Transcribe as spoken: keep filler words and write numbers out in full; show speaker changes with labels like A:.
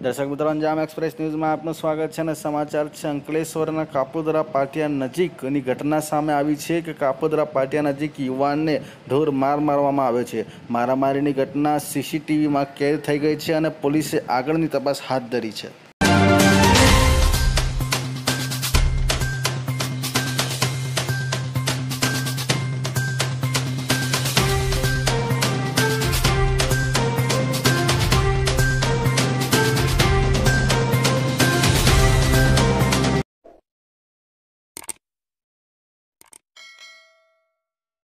A: દર્શક મિત્રો, અંજામ એક્સપ્રેસ ન્યૂઝમાં આપનું સ્વાગત છે અને સમાચાર છે અંકલેશ્વરના કાપોદ્રા પાટિયા નજીકની ઘટના સામે આવી છે કે કાપોદ્રા પાટિયા નજીક યુવાનને ઢોર માર મારવામાં આવ્યો છે। મારામારીની ઘટના સીસીટીવીમાં કેદ થઈ ગઈ છે અને પોલીસે આગળની તપાસ હાથ ધરી છે।